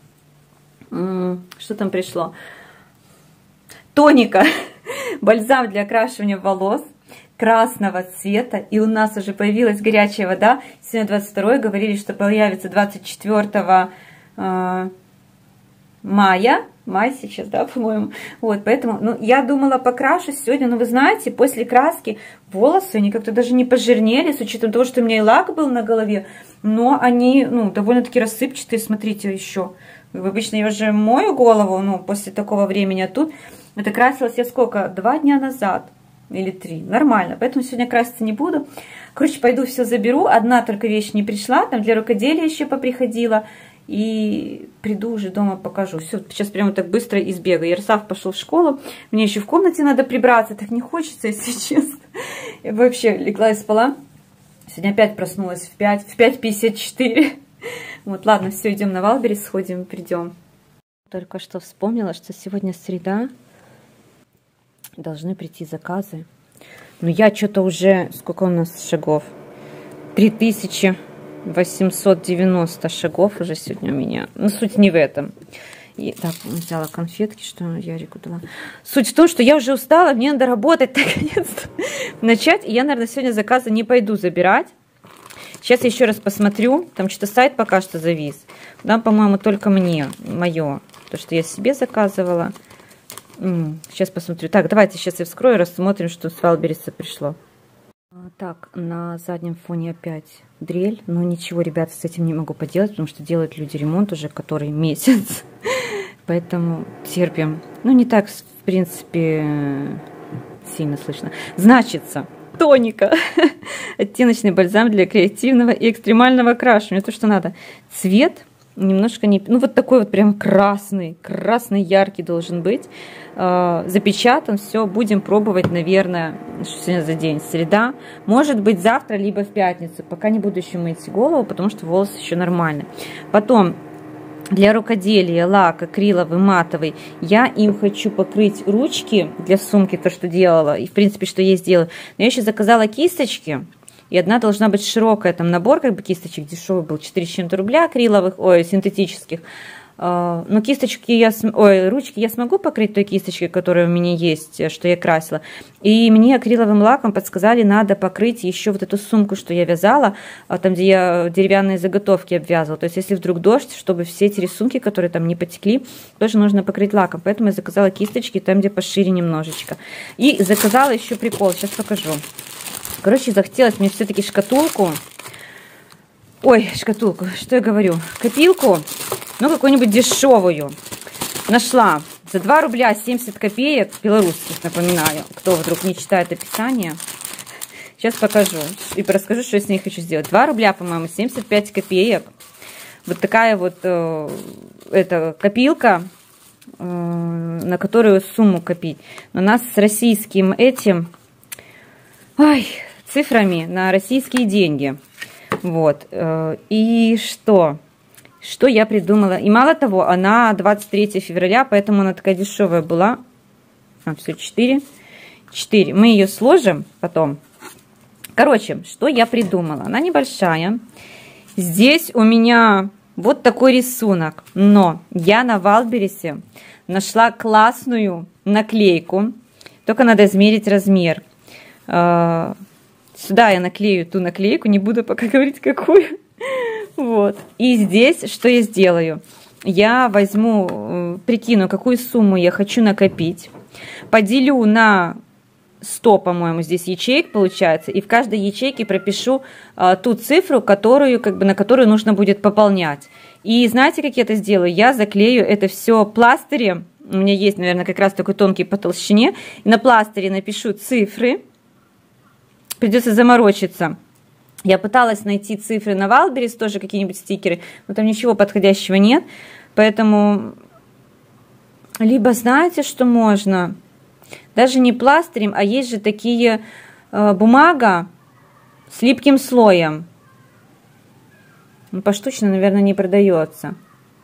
Что там пришло? Тоника, бальзам для окрашивания волос. Красного цвета, и у нас уже появилась горячая вода. Сегодня двадцать второе, говорили, что появится двадцать четвёртого э, мая, Май сейчас, да, по-моему. Вот, поэтому, ну, я думала покрашусь сегодня, но вы знаете, после краски волосы, они как-то даже не пожирнели, с учетом того, что у меня и лак был на голове, но они, ну, довольно-таки рассыпчатые, смотрите, еще. Обычно я уже мою голову, ну, после такого времени, а тут это красилась я сколько? Два дня назад или три. Нормально, поэтому сегодня краситься не буду. Короче, пойду все заберу. Одна только вещь не пришла, там для рукоделия еще поприходила. И приду уже дома покажу. Все, сейчас прямо так быстро избегаю. Ярослав пошел в школу. Мне еще в комнате надо прибраться. Так не хочется, если честно. Я вообще легла и спала. Сегодня опять проснулась в пять, в пять пятьдесят четыре. Вот, ладно, все, идем на Валберес, сходим, придем. Только что вспомнила, что сегодня среда. Должны прийти заказы. Но я что-то уже... Сколько у нас шагов? три тысячи восемьсот девяносто шагов уже сегодня у меня. Но суть не в этом. И, так, взяла конфетки, что Ярику дала. Суть в том, что я уже устала, мне надо работать наконец-то. Начать. И я, наверное, сегодня заказы не пойду забирать. Сейчас я еще раз посмотрю. Там что-то сайт пока что завис. Там, по-моему, только мне, мое. То, что я себе заказывала. Сейчас посмотрю. Так, давайте сейчас я вскрою, рассмотрим, что с Валбереса пришло. Так, на заднем фоне опять дрель. Но ничего, ребята, с этим не могу поделать, потому что делают люди ремонт уже который месяц. Поэтому терпим. Ну, не так, в принципе, сильно слышно. Значится, тоника. Оттеночный бальзам для креативного и экстремального окрашивания. То, что надо. Цвет немножко не... Ну, вот такой вот прям красный. Красный, яркий должен быть. Запечатан, все, будем пробовать, наверное, что сегодня за день, среда, может быть завтра, либо в пятницу, пока не буду еще мыть голову, потому что волосы еще нормальные. Потом для рукоделия лак акриловый, матовый, я им хочу покрыть ручки для сумки, то, что делала, и в принципе, что я сделала, но я еще заказала кисточки, и одна должна быть широкая, там набор как бы кисточек дешевый был, четыре с чем-то рубля акриловых, ой, синтетических. Но кисточки я, ой, ручки я смогу покрыть той кисточкой, которая у меня есть, что я красила. И мне акриловым лаком подсказали, надо покрыть еще вот эту сумку, что я вязала, там, где я деревянные заготовки обвязывала. То есть, если вдруг дождь, чтобы все эти рисунки, которые там не потекли, тоже нужно покрыть лаком. Поэтому я заказала кисточки там, где пошире немножечко. И заказала еще прикол, сейчас покажу. Короче, захотелось мне все-таки шкатулку. Ой, шкатулку, что я говорю? Копилку. Ну, какую-нибудь дешевую. Нашла за два рубля семьдесят копеек, белорусских, напоминаю, кто вдруг не читает описание. Сейчас покажу и расскажу, что я с ней хочу сделать. два рубля, по-моему, семьдесят пять копеек. Вот такая вот э, эта копилка, э, на которую сумму копить. У нас с российским этим, ой, цифрами на российские деньги. Вот. Э, и что... Что я придумала? И мало того, она двадцать третьего февраля, поэтому она такая дешевая была. А, все, четыре. четыре. Мы ее сложим потом. Короче, что я придумала? Она небольшая. Здесь у меня вот такой рисунок. Но я на Валбересе нашла классную наклейку. Только надо измерить размер. Сюда я наклею ту наклейку. Не буду пока говорить, какую. Вот. И здесь что я сделаю? Я возьму, прикину, какую сумму я хочу накопить, поделю на сто, по-моему, здесь ячеек получается, и в каждой ячейке пропишу а, ту цифру, которую, как бы, на которую нужно будет пополнять. И знаете, как я это сделаю? Я заклею это все пластырем. У меня есть, наверное, как раз такой тонкий по толщине. И на пластыре напишу цифры. Придется заморочиться. Я пыталась найти цифры на Валберес, тоже какие-нибудь стикеры, но там ничего подходящего нет. Поэтому, либо знаете, что можно? Даже не пластырем, а есть же такие э, бумага с липким слоем. Ну, поштучно, наверное, не продается.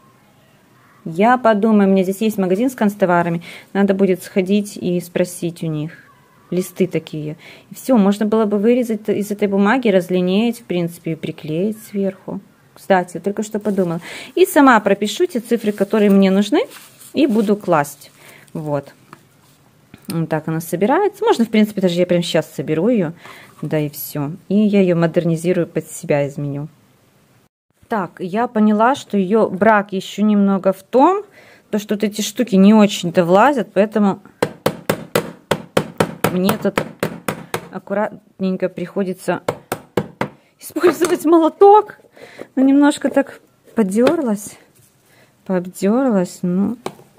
Я подумаю, у меня здесь есть магазин с канцтоварами. Надо будет сходить и спросить у них. Листы такие. И все, можно было бы вырезать из этой бумаги, разлинеять, в принципе, и приклеить сверху. Кстати, только что подумала. И сама пропишу те цифры, которые мне нужны, и буду класть. Вот. Вот так она собирается. Можно, в принципе, даже я прямо сейчас соберу ее. Да и все. И я ее модернизирую, под себя изменю. Так, я поняла, что ее брак еще немного в том, потому что вот эти штуки не очень-то влазят, поэтому мне тут аккуратненько приходится использовать молоток. Ну, немножко так поддерлась, пообдерлась, но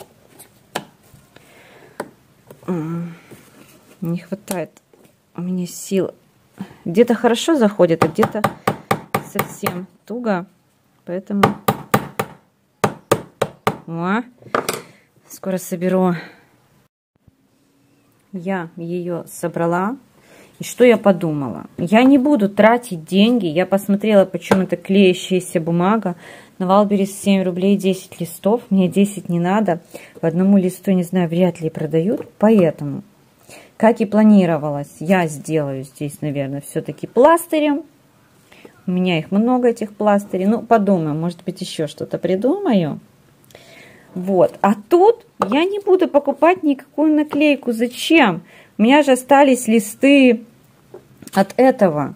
не хватает у меня сил. Где-то хорошо заходит, а где-то совсем туго, поэтому о, скоро соберу. Я ее собрала. И что я подумала? Я не буду тратить деньги. Я посмотрела, почему это клеящаяся бумага. На Валберес семь рублей десять листов. Мне десять не надо. По одному листу, не знаю, вряд ли продают. Поэтому, как и планировалось, я сделаю здесь, наверное, все-таки пластырем. У меня их много, этих пластырей. Ну, подумаю, может быть, еще что-то придумаю. Вот. А тут я не буду покупать никакую наклейку. Зачем? У меня же остались листы от этого.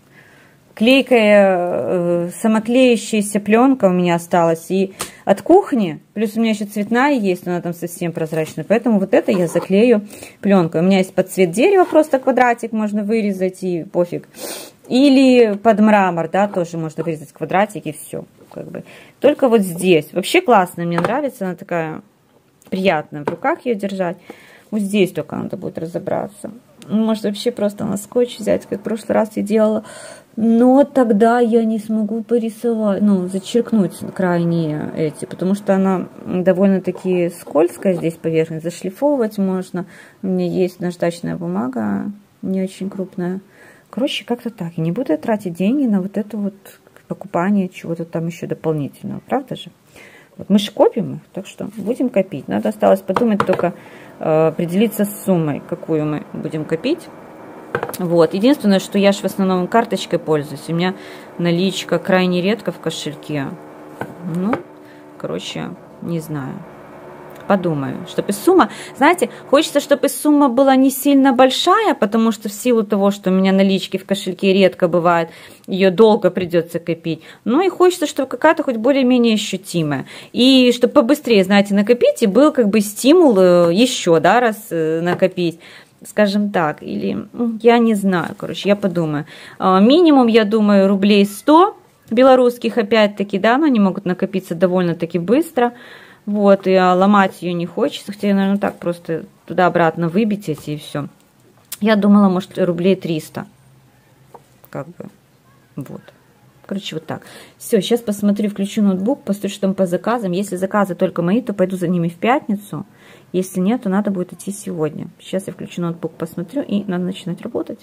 Клейкая, э, самоклеящаяся пленка у меня осталась. И от кухни, плюс у меня еще цветная есть, но она там совсем прозрачная. Поэтому вот это я заклею пленкой. У меня есть под цвет дерева, просто квадратик можно вырезать и пофиг. Или под мрамор, да, тоже можно вырезать квадратик и все. Как бы. Только вот здесь. Вообще классная, мне нравится, она такая приятная в руках ее держать. Вот здесь только надо будет разобраться. Может вообще просто на скотч взять, как в прошлый раз я делала. Но тогда я не смогу порисовать, ну, зачеркнуть крайние эти, потому что она довольно-таки скользкая здесь поверхность. Зашлифовывать можно. У меня есть наждачная бумага, не очень крупная. Короче, как-то так. И не буду я тратить деньги на вот это вот покупание чего-то там еще дополнительного. Правда же? Вот мы же копим их, так что будем копить. Надо осталось подумать только, э, определиться с суммой, какую мы будем копить. Вот. Единственное, что я же в основном карточкой пользуюсь. У меня наличка крайне редко в кошельке. Ну, короче, не знаю. Подумаю, чтобы сумма, знаете, хочется, чтобы сумма была не сильно большая, потому что в силу того, что у меня налички в кошельке редко бывает, ее долго придется копить. Ну и хочется, чтобы какая-то хоть более-менее ощутимая. И чтобы побыстрее, знаете, накопить, и был как бы стимул еще, да, раз накопить, скажем так. Или, я не знаю, короче, я подумаю. Минимум, я думаю, рублей сто белорусских, опять-таки, да, но они могут накопиться довольно-таки быстро. Вот, и ломать ее не хочется, хотя, наверное, так просто туда-обратно выбить эти и все. Я думала, может, рублей триста. Как бы, вот. Короче, вот так. Все, сейчас посмотрю, включу ноутбук, посмотрю, что там по заказам. Если заказы только мои, то пойду за ними в пятницу. Если нет, то надо будет идти сегодня. Сейчас я включу ноутбук, посмотрю, и надо начинать работать.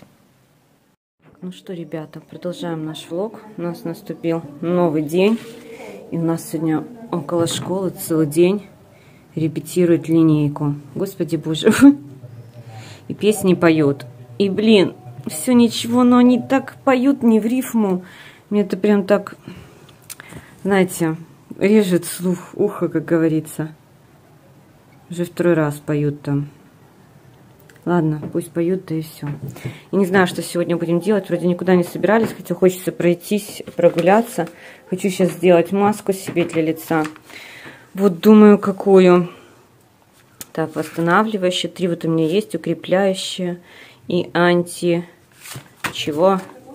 Ну что, ребята, продолжаем наш влог. У нас наступил новый день. И у нас сегодня около школы целый день репетируют линейку. Господи боже. И песни поют. И, блин, все ничего, но они так поют не в рифму. Мне это прям так, знаете, режет слух, ухо, как говорится. Уже второй раз поют там. Ладно, пусть поют, да и все. И не знаю, что сегодня будем делать. Вроде никуда не собирались, хотя хочется пройтись, прогуляться. Хочу сейчас сделать маску себе для лица. Вот думаю, какую. Так, восстанавливающая. Три вот у меня есть, укрепляющая и анти... Чего?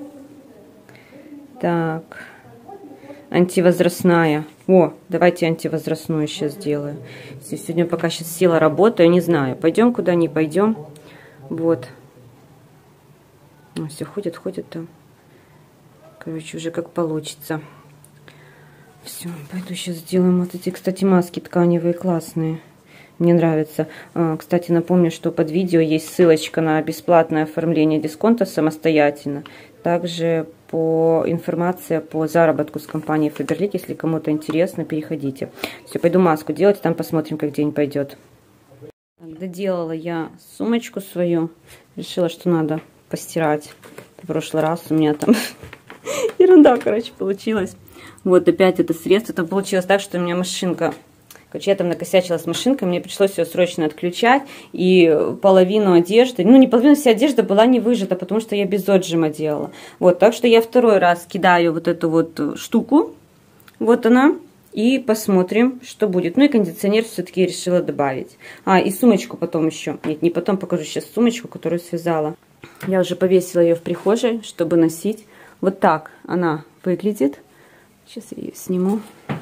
Так. Антивозрастная. О, давайте антивозрастную сейчас сделаю. Сегодня пока сейчас села работаю, не знаю, пойдем куда, не пойдем. Вот. Ну, все ходят, ходят там. Короче, уже как получится. Все, пойду сейчас сделаем вот эти, кстати, маски тканевые классные. Мне нравится. Кстати, напомню, что под видео есть ссылочка на бесплатное оформление дисконта самостоятельно. Также по информация по заработку с компанией Faberlic, если кому-то интересно, переходите. Все, пойду маску делать, там посмотрим, как день пойдет. Так, доделала я сумочку свою. Решила, что надо постирать. В прошлый раз у меня там ерунда, короче, получилась. Вот опять это средство. Это получилось так, что у меня машинка... Короче, я там накосячила с машинкой, мне пришлось ее срочно отключать, и половину одежды, ну не половину, вся одежда была не выжата, потому что я без отжима делала. Вот, так что я второй раз кидаю вот эту вот штуку, вот она, И посмотрим, что будет. Ну и кондиционер все-таки решила добавить. А, и сумочку потом еще. Нет, не потом, покажу сейчас сумочку, которую связала. Я уже повесила ее в прихожей, чтобы носить. Вот так она выглядит. Сейчас я ее сниму.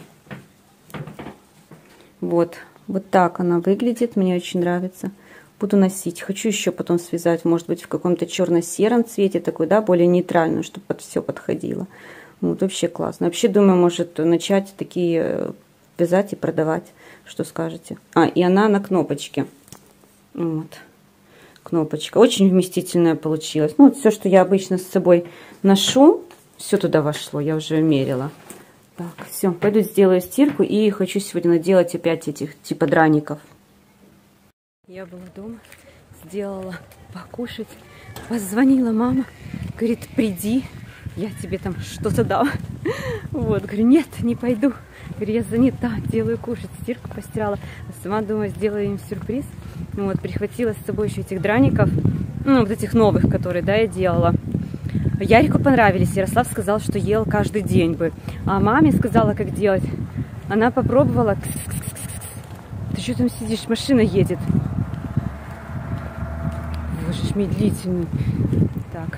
Вот. Вот так она выглядит. Мне очень нравится. Буду носить. Хочу еще потом связать, может быть, в каком-то черно-сером цвете, такой, да, более нейтральную, чтобы под все подходило. Вот, вообще классно. Вообще, думаю, может начать такие вязать и продавать. Что скажете? А, и она на кнопочке. Вот. Кнопочка. Очень вместительная получилась. Ну, вот все, что я обычно с собой ношу, все туда вошло. Я уже мерила. Так, все. Пойду сделаю стирку. И хочу сегодня наделать опять этих типа драников. Я была дома, сделала покушать. Позвонила мама. Говорит, приди. Я тебе там что-то дам. Вот, говорю, нет, не пойду. Говорю, я занята, делаю кушать, стирку постирала. А сама, думаю, сделаю им сюрприз. Вот, прихватила с собой еще этих драников. Ну, вот этих новых, которые, да, я делала. Ярику понравились. Ярослав сказал, что ел каждый день бы. А маме сказала, как делать. Она попробовала. Ты что там сидишь? Машина едет. Боже ж, медлительный. Так.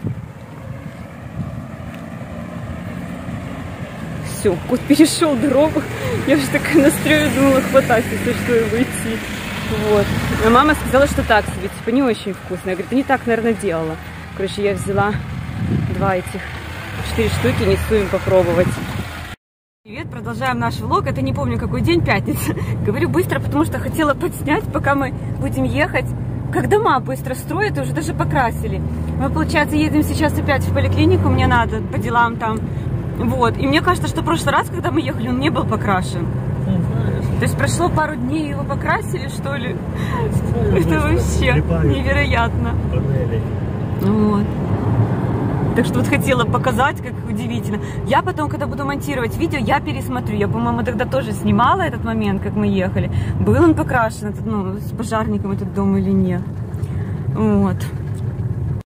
Все, кот перешел дорогу. Я уже такая настрою, думала, хватать, если что, и выйти. Вот. А мама сказала, что так себе, типа, не очень вкусно. Я говорю, ты не так, наверное, делала. Короче, я взяла два этих, четыре штуки, несу им попробовать. Привет, продолжаем наш влог. Это не помню, какой день, пятница. Говорю быстро, потому что хотела подснять, пока мы будем ехать. Как дома быстро строят, и уже даже покрасили. Мы, получается, едем сейчас опять в поликлинику, мне надо по делам там. Вот, и мне кажется, что в прошлый раз, когда мы ехали, он не был покрашен. То есть прошло пару дней, его покрасили, что ли? Это вообще невероятно. Вот. Так что вот хотела показать, как удивительно. Я потом, когда буду монтировать видео, я пересмотрю. Я, по-моему, тогда тоже снимала этот момент, как мы ехали. Был он покрашен, этот, ну, с пожарником этот дом или нет. Вот.